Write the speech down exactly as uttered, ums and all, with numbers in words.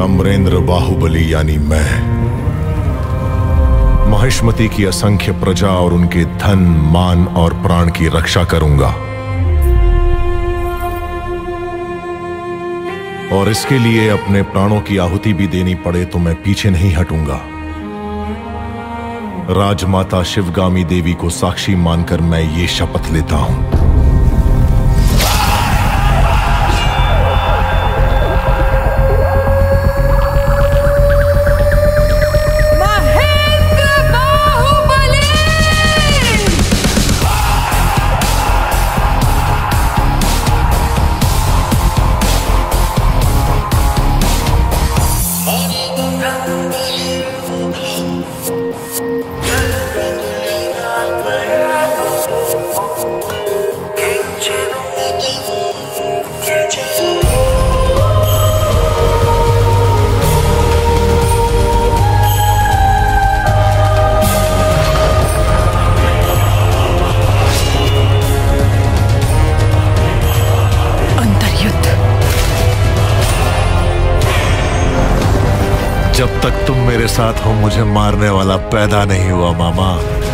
अमरेंद्र बाहुबली यानी मैं महिष्मति की असंख्य प्रजा और उनके धन, मान और प्राण की रक्षा करूंगा। और इसके लिए अपने प्राणों की आहुति भी देनी पड़े तो मैं पीछे नहीं हटूंगा। राजमाता शिवगामी देवी को साक्षी मानकर मैं ये शपथ लेता हूं। जब तक तुम मेरे साथ हो मुझे मारने वाला पैदा नहीं हुआ मामा।